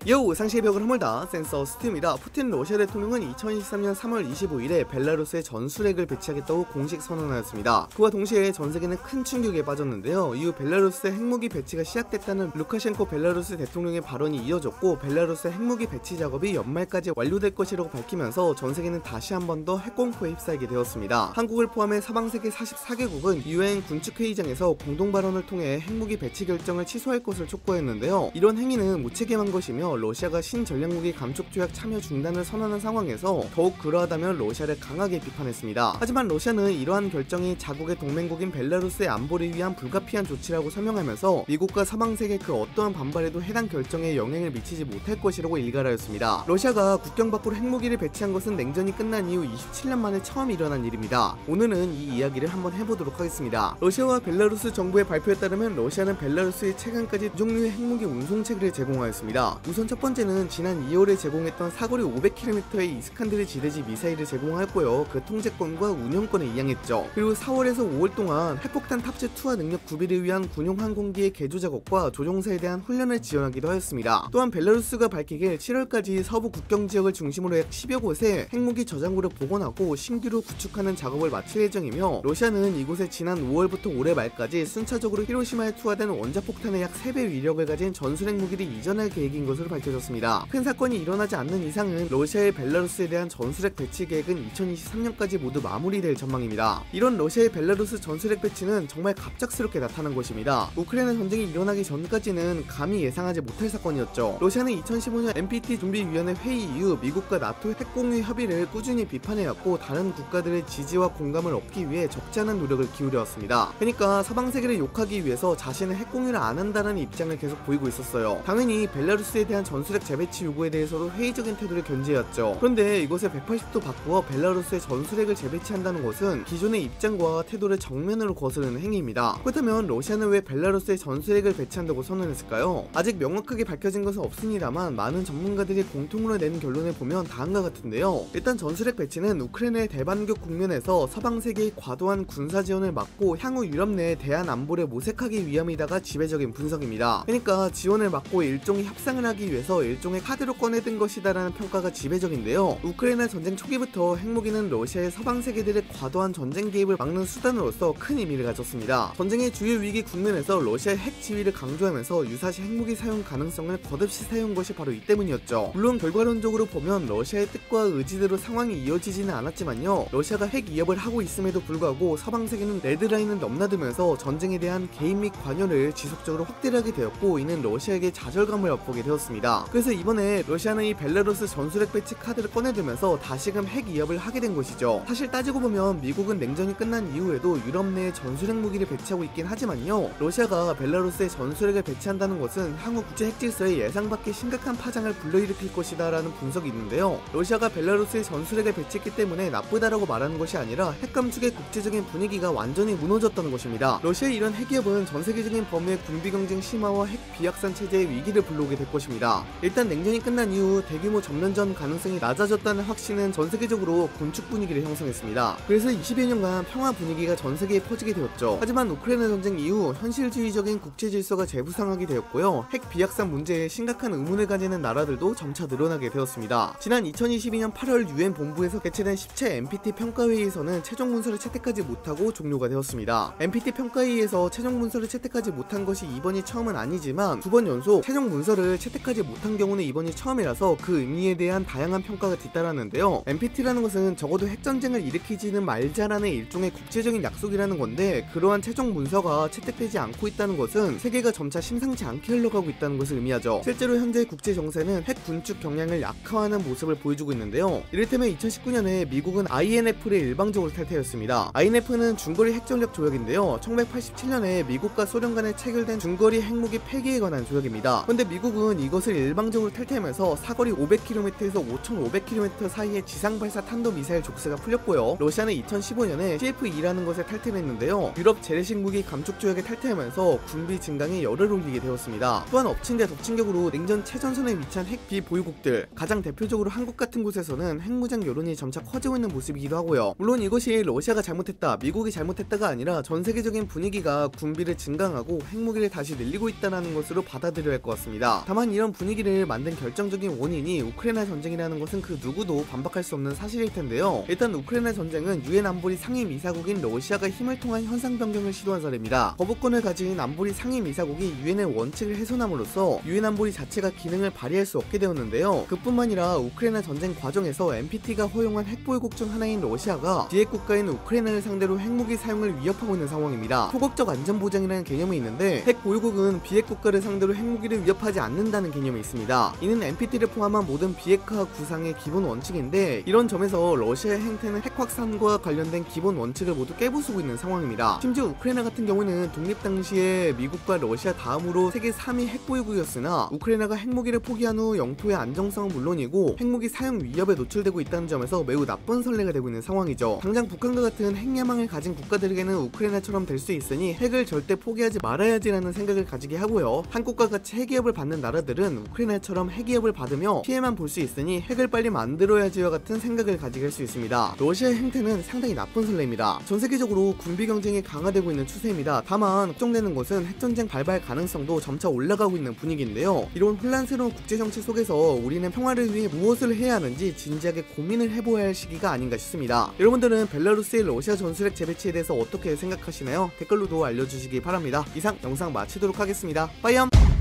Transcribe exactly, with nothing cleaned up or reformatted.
요! 상시의 벽을 허물다 센서 스티입니다. 푸틴 러시아 대통령은 이천이십삼년 삼월 이십오일에 벨라루스에 전술핵을 배치하겠다고 공식 선언하였습니다. 그와 동시에 전세계는 큰 충격에 빠졌는데요. 이후 벨라루스의 핵무기 배치가 시작됐다는 루카셴코 벨라루스 대통령의 발언이 이어졌고, 벨라루스의 핵무기 배치 작업이 연말까지 완료될 것이라고 밝히면서 전세계는 다시 한 번 더 핵공포에 휩싸이게 되었습니다. 한국을 포함해 서방세계 사십사개국은 유엔 군축회의장에서 공동 발언을 통해 핵무기 배치 결정을 취소할 것을 촉구했는데요. 이런 행위는 무책임한 것이며 러시아가 신전략무기 감축 조약 참여 중단을 선언한 상황에서 더욱 그러하다며 러시아를 강하게 비판했습니다. 하지만 러시아는 이러한 결정이 자국의 동맹국인 벨라루스의 안보를 위한 불가피한 조치라고 설명하면서 미국과 서방세계 그 어떠한 반발에도 해당 결정에 영향을 미치지 못할 것이라고 일갈하였습니다. 러시아가 국경 밖으로 핵무기를 배치한 것은 냉전이 끝난 이후 이십칠년 만에 처음 일어난 일입니다. 오늘은 이 이야기를 한번 해보도록 하겠습니다. 러시아와 벨라루스 정부의 발표에 따르면 러시아는 벨라루스에 최근까지 두 종류의 핵무기 운송체계를 제공하였습니다. 우선 첫 번째는 지난 이월에 제공했던 사거리 오백 킬로미터의 이스칸데르 지대지 미사일을 제공하였고요. 그 통제권과 운영권을 이양했죠. 그리고 사월에서 오월 동안 핵폭탄 탑재 투하 능력 구비를 위한 군용 항공기의 개조 작업과 조종사에 대한 훈련을 지원하기도 하였습니다. 또한 벨라루스가 밝히길 칠월까지 서부 국경 지역을 중심으로 약 십여 곳에 핵무기 저장고를 복원하고 신규로 구축하는 작업을 마칠 예정이며, 러시아는 이곳에 지난 오월부터 올해 말까지 순차적으로 히로시마에 투하된 원자폭탄의 약 세 배 위력을 가진 전술핵 무기를 이전할 계획인 것으로 밝혀졌습니다. 큰 사건이 일어나지 않는 이상은 러시아의 벨라루스에 대한 전술핵 배치 계획은 이천이십삼년까지 모두 마무리될 전망입니다. 이런 러시아의 벨라루스 전술핵 배치는 정말 갑작스럽게 나타난 것입니다. 우크라이나 전쟁이 일어나기 전까지는 감히 예상하지 못할 사건이었죠. 러시아는 이천십오년 엔피티 준비위원회 회의 이후 미국과 나토 핵공유 협의를 꾸준히 비판해왔고, 다른 국가들의 지지와 공감을 얻기 위해 적지 않은 노력을 기울여왔습니다. 그러니까 서방세계를 욕하기 위해서 자신은 핵공유를 안 한다는 입장을 계속 보이고 있었어요. 당연히 벨라루스에 대한 전술핵 재배치 요구에 대해서도 회의적인 태도를 견지해왔죠. 그런데 이것을 백팔십도 바꾸어 벨라루스에 전술핵을 재배치한다는 것은 기존의 입장과 태도를 정면으로 거스르는 행위입니다. 그렇다면 러시아는 왜 벨라루스에 전술핵을 배치한다고 선언했을까요? 아직 명확하게 밝혀진 것은 없습니다만 많은 전문가들이 공통으로 내는 결론을 보면 다음과 같은데요. 일단 전술핵 배치는 우크라이나의 대반격 국면에서 서방세계의 과도한 군사 지원을 막고 향후 유럽 내 대한 안보를 모색하기 위함이다가 지배적인 분석입니다. 그러니까 지원을 막고 일종의 협상을 하기 위해서 일종의 카드로 꺼내든 것이다라는 평가가 지배적인데요. 우크라이나 전쟁 초기부터 핵무기는 러시아의 서방세계들의 과도한 전쟁 개입을 막는 수단으로서 큰 의미를 가졌습니다. 전쟁의 주요 위기 국면에서 러시아의 핵 지위를 강조하면서 유사시 핵무기 사용 가능성을 거듭시 사용한 것이 바로 이 때문이었죠. 물론 결과론적으로 보면 러시아의 뜻과 의지대로 상황이 이어지지는 않았지만요. 러시아가 핵 위협을 하고 있음에도 불구하고 서방세계는 레드라인을 넘나들면서 전쟁에 대한 개입 및 관여를 지속적으로 확대를 하게 되었고, 이는 러시아에게 좌절감을 엿보게 되었습니다. 그래서 이번에 러시아는 이 벨라루스 전술핵 배치 카드를 꺼내들면서 다시금 핵 위협을 하게 된 것이죠. 사실 따지고 보면 미국은 냉전이 끝난 이후에도 유럽 내에 전술핵 무기를 배치하고 있긴 하지만요. 러시아가 벨라루스에 전술핵을 배치한다는 것은 향후 국제 핵 질서에 예상 밖의 심각한 파장을 불러일으킬 것이다 라는 분석이 있는데요. 러시아가 벨라루스에 전술핵을 배치했기 때문에 나쁘다라고 말하는 것이 아니라 핵 감축의 국제적인 분위기가 완전히 무너졌다는 것입니다. 러시아의 이런 핵 위협은 전세계적인 범위의 군비 경쟁 심화와 핵 비확산 체제의 위기를 불러오게 될 것입니다. 일단 냉전이 끝난 이후 대규모 전면전 가능성이 낮아졌다는 확신은 전세계적으로 군축 분위기를 형성했습니다. 그래서 이십여년간 평화 분위기가 전세계에 퍼지게 되었죠. 하지만 우크라이나 전쟁 이후 현실주의적인 국제 질서가 재부상하게 되었고요. 핵 비확산 문제에 심각한 의문을 가지는 나라들도 점차 늘어나게 되었습니다. 지난 이천이십이년 팔월 유엔 본부에서 개최된 십체 엔피티 평가회의에서는 최종 문서를 채택하지 못하고 종료가 되었습니다. 엔피티 평가회의에서 최종 문서를 채택하지 못한 것이 이번이 처음은 아니지만 두 번 연속 최종 문서를 채택하지 못한 경우는 이번이 처음이라서 그 의미에 대한 다양한 평가가 뒤따랐는데요. 엔피티라는 것은 적어도 핵전쟁을 일으키지는 말자라는 일종의 국제적인 약속이라는 건데, 그러한 최종 문서가 채택되지 않고 있다는 것은 세계가 점차 심상치 않게 흘러가고 있다는 것을 의미하죠. 실제로 현재 국제 정세는 핵 군축 경향을 약화하는 모습을 보여주고 있는데요. 이를테면 이천십구년에 미국은 아이엔에프를 일방적으로 탈퇴했습니다. 아이엔에프는 중거리 핵전력 조약인데요. 천구백팔십칠년에 미국과 소련 간에 체결된 중거리 핵무기 폐기에 관한 조약입니다. 그런데 미국은 이것을 일방적으로 탈퇴하면서 사거리 오백 킬로미터에서 오천오백 킬로미터 사이의 지상발사 탄도미사일 족쇄가 풀렸고요. 러시아는 이천십오년에 씨에프이라는 것을 탈퇴했는데요. 유럽 재래식 무기 감축 조약에 탈퇴하면서 군비 증강에 열을 올리게 되었습니다. 또한 엎친 데 덮친 격으로 냉전 최전선에 위치한 핵 비보유국들, 가장 대표적으로 한국 같은 곳에서는 핵무장 여론이 점차 커지고 있는 모습이기도 하고요. 물론 이것이 러시아가 잘못했다, 미국이 잘못했다가 아니라 전세계적인 분위기가 군비를 증강하고 핵무기를 다시 늘리고 있다는 것으로 받아들여야 할 것 같습니다. 다만 이런 이런 분위기를 만든 결정적인 원인이 우크라이나 전쟁이라는 것은 그 누구도 반박할 수 없는 사실일 텐데요. 일단 우크라이나 전쟁은 유엔 안보리 상임이사국인 러시아가 힘을 통한 현상 변경을 시도한 사례입니다. 거부권을 가진 안보리 상임이사국이 유엔의 원칙을 훼손함으로써 유엔 안보리 자체가 기능을 발휘할 수 없게 되었는데요. 그뿐만 아니라 우크라이나 전쟁 과정에서 엔피티가 허용한 핵보유국 중 하나인 러시아가 비핵 국가인 우크라이나를 상대로 핵무기 사용을 위협하고 있는 상황입니다. 소극적 안전보장이라는 개념이 있는데 핵 보유국은 비핵 국가를 상대로 핵무기를 위협하지 않는다는 개념이 있습니다. 이는 엔피티를 포함한 모든 비핵화 구상의 기본 원칙인데, 이런 점에서 러시아의 행태는 핵 확산과 관련된 기본 원칙을 모두 깨부수고 있는 상황입니다. 심지어 우크라이나 같은 경우는 독립 당시에 미국과 러시아 다음으로 세계 삼 위 핵보유국이었으나 우크라이나가 핵무기를 포기한 후 영토의 안정성은 물론이고 핵무기 사용 위협에 노출되고 있다는 점에서 매우 나쁜 선례가 되고 있는 상황이죠. 당장 북한과 같은 핵야망을 가진 국가들에게는 우크라이나처럼 될 수 있으니 핵을 절대 포기하지 말아야지라는 생각을 가지게 하고요. 한국과 같이 핵위협을 받는 나라들은 우크라이나처럼 핵위협을 받으며 피해만 볼 수 있으니 핵을 빨리 만들어야지와 같은 생각을 가지게 할 수 있습니다. 러시아의 행태는 상당히 나쁜 선례입니다. 전 세계적으로 군비 경쟁이 강화되고 있는 추세입니다. 다만 걱정되는 것은 핵전쟁 발발 가능성도 점차 올라가고 있는 분위기인데요. 이런 혼란스러운 국제정치 속에서 우리는 평화를 위해 무엇을 해야 하는지 진지하게 고민을 해보아야 할 시기가 아닌가 싶습니다. 여러분들은 벨라루스의 러시아 전술핵 재배치에 대해서 어떻게 생각하시나요? 댓글로도 알려주시기 바랍니다. 이상 영상 마치도록 하겠습니다. 빠이염!